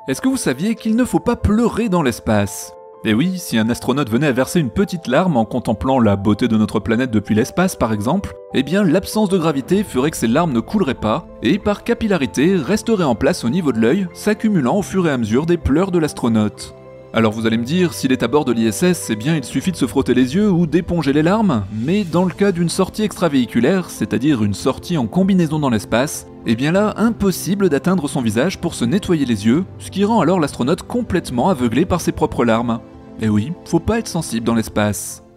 Est-ce que vous saviez qu'il ne faut pas pleurer dans l'espace ? Et oui, si un astronaute venait à verser une petite larme en contemplant la beauté de notre planète depuis l'espace par exemple, eh bien l'absence de gravité ferait que ces larmes ne couleraient pas, et par capillarité resteraient en place au niveau de l'œil, s'accumulant au fur et à mesure des pleurs de l'astronaute. Alors vous allez me dire, s'il est à bord de l'ISS, eh bien il suffit de se frotter les yeux ou d'éponger les larmes, mais dans le cas d'une sortie extravéhiculaire, c'est-à-dire une sortie en combinaison dans l'espace, eh bien là, impossible d'atteindre son visage pour se nettoyer les yeux, ce qui rend alors l'astronaute complètement aveuglé par ses propres larmes. Et oui, faut pas être sensible dans l'espace.